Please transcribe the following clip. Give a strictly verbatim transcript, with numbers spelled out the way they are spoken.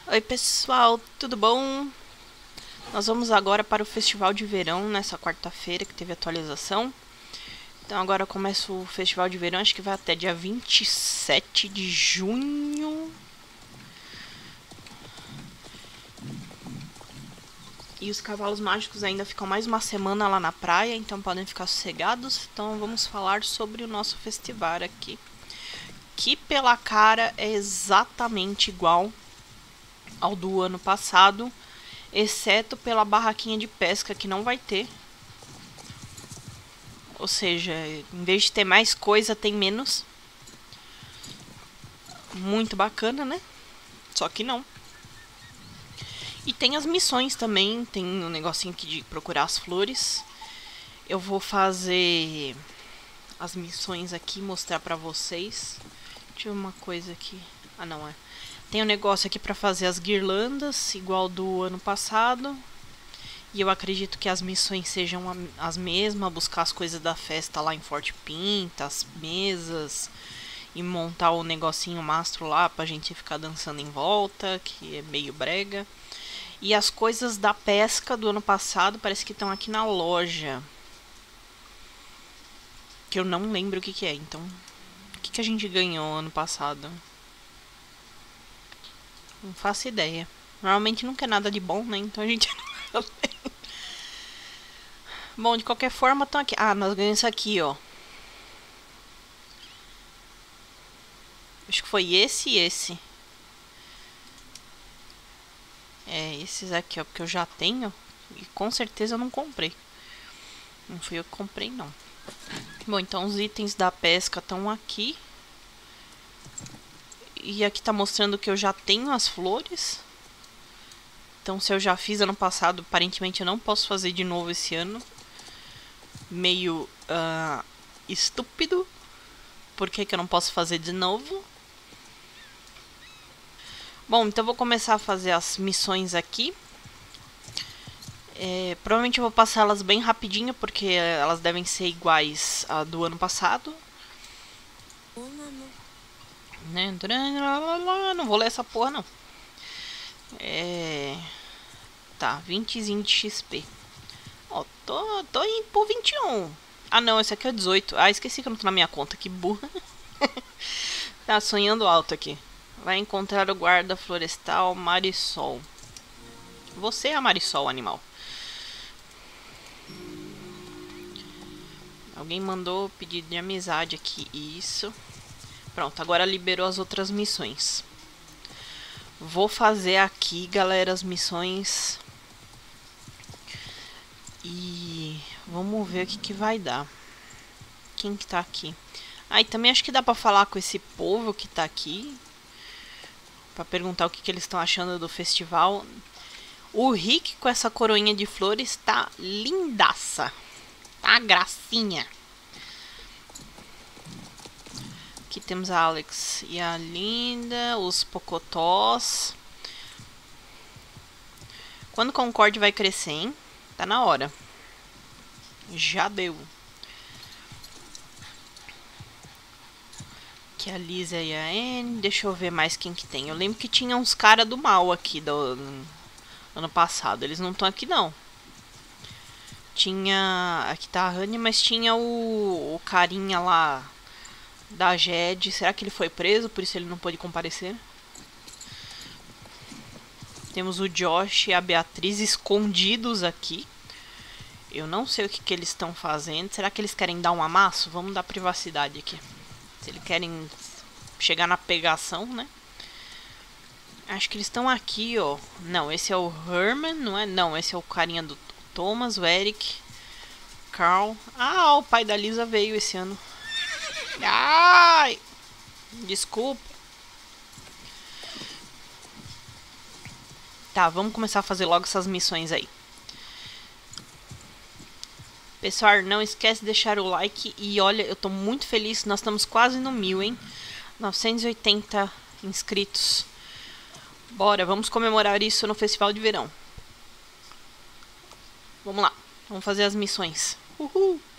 Oi pessoal, tudo bom? Nós vamos agora para o Festival de Verão nessa quarta-feira que teve atualização. Então agora começa o Festival de Verão, acho que vai até dia vinte e sete de junho. E os cavalos mágicos ainda ficam mais uma semana lá na praia, então podem ficar sossegados. Então vamos falar sobre o nosso festival aqui, que pela cara é exatamente igual ao do ano passado, exceto pela barraquinha de pesca que não vai ter. Ou seja, em vez de ter mais coisa, tem menos. Muito bacana, né? Só que não. E tem as missões também, tem um negocinho aqui de procurar as flores. Eu vou fazer as missões aqui, mostrar pra vocês. Deixa eu ver uma coisa aqui. Ah, não, é. Tem um negócio aqui pra fazer as guirlandas, igual do ano passado. E eu acredito que as missões sejam as mesmas, buscar as coisas da festa lá em Forte Pinta, as mesas, e montar o negocinho mastro lá pra gente ficar dançando em volta, que é meio brega. E as coisas da pesca do ano passado parece que estão aqui na loja. Que eu não lembro o que que é, então... O que que a gente ganhou ano passado? Não faço ideia. Normalmente nunca é nada de bom, né? Então a gente não lembra. Bom, de qualquer forma, estão aqui. Ah, nós ganhamos isso aqui, ó. Acho que foi esse e esse. É, esses aqui, ó, porque eu já tenho. E com certeza eu não comprei. Não fui eu que comprei, não. Bom, então os itens da pesca estão aqui. E aqui tá mostrando que eu já tenho as flores. Então se eu já fiz ano passado, aparentemente eu não posso fazer de novo esse ano. Meio uh, estúpido. Por que que eu não posso fazer de novo? Bom, então eu vou começar a fazer as missões aqui. É, provavelmente eu vou passar elas bem rapidinho, porque elas devem ser iguais à do ano passado. Né? Não vou ler essa porra, não. É... Tá, vintezinho de X P. Ó, tô, tô indo pro vinte e um. Ah, não, esse aqui é dezoito. Ah, esqueci que eu não tô na minha conta, que burra. Tá sonhando alto aqui. Vai encontrar o guarda florestal Marisol. Você é a Marisol, animal. Alguém mandou pedido de amizade aqui. Isso. Pronto, agora liberou as outras missões. Vou fazer aqui, galera, as missões. E vamos ver o que, que vai dar. Quem que tá aqui? Ah, e também acho que dá pra falar com esse povo que tá aqui. Pra perguntar o que, que eles estão achando do festival. O Rick com essa coroinha de flores tá lindaça. Tá gracinha. Aqui temos a Alex e a Linda, os Pocotós. Quando o Concorde vai crescer, hein? Tá na hora. Já deu. Aqui a Lisa e a Anne. Deixa eu ver mais quem que tem. Eu lembro que tinha uns caras do mal aqui do, do ano passado. Eles não estão aqui, não. Tinha... Aqui tá a Honey, mas tinha o, o carinha lá... da Jed. Será que ele foi preso? Por isso ele não pôde comparecer. Temos o Josh e a Beatriz escondidos aqui. Eu não sei o que, que eles estão fazendo. Será que eles querem dar um amasso? Vamos dar privacidade aqui. Se eles querem chegar na pegação, né? Acho que eles estão aqui, ó. Não, esse é o Herman, não é? Não, esse é o carinha do Thomas, o Eric, Carl. Ah, o pai da Lisa veio esse ano. Ai! Desculpa. Tá, vamos começar a fazer logo essas missões aí. Pessoal, não esquece de deixar o like. E olha, eu tô muito feliz. Nós estamos quase no mil, hein? novecentos e oitenta inscritos. Bora, vamos comemorar isso no Festival de Verão. Vamos lá, vamos fazer as missões. Uhul!